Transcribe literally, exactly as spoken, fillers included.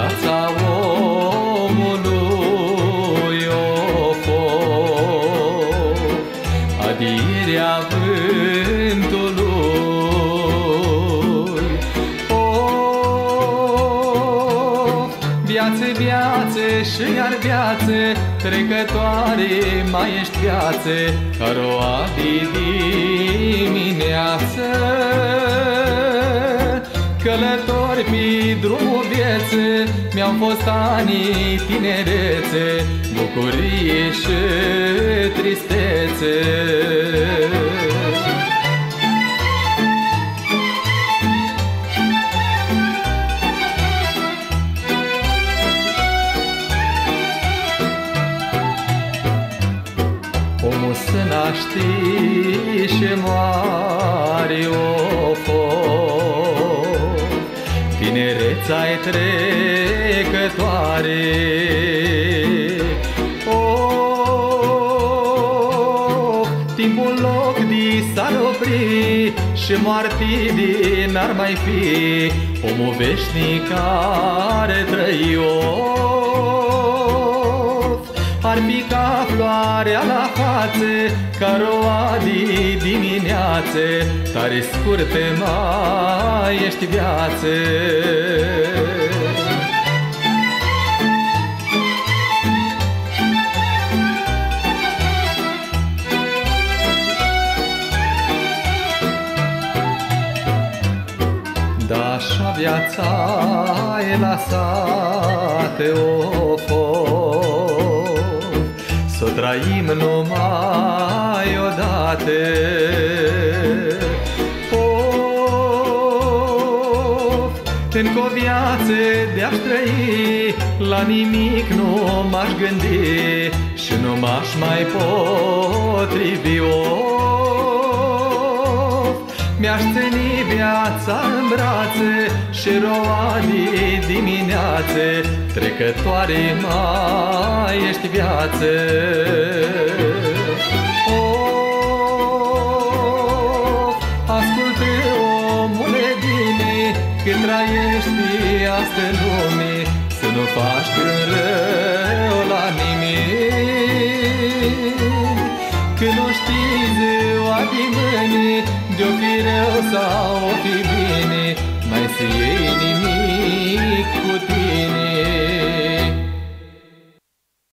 viața omului o foc, adierea vântului. O, viață, viață și iar viață, trecătoare mai ești viață, ca roa de dimineață. Călători pe drumul vieții, mi-au fost anii tinerețe, bucurie și tristețe. Omul se naște și moare o foc, tinereța-i trecătoare. Oh, timpul loc de s-ar opri și moartii din ar mai fi, omul veșnic care trăi ar fi ca floarea la față, ca roa de dimineață, tare scurte mai ești viață. Da, așa viața-i lăsate o foc, s-o trăim numai odată. Of, încă o viață de-aș trăi, la nimic nu m-aș gândi și nu m-aș mai potrivi. Of, mi-aș ține viața în brațe și roa de dimineață, trecătoare mai ești viață. Oh, ascultă, omule bine, când trăiești astă lume, să nu faci rău la nimic. Când nu știi ziua de mâine, de-o fi rău sau o fi bine, mai să iei nimic.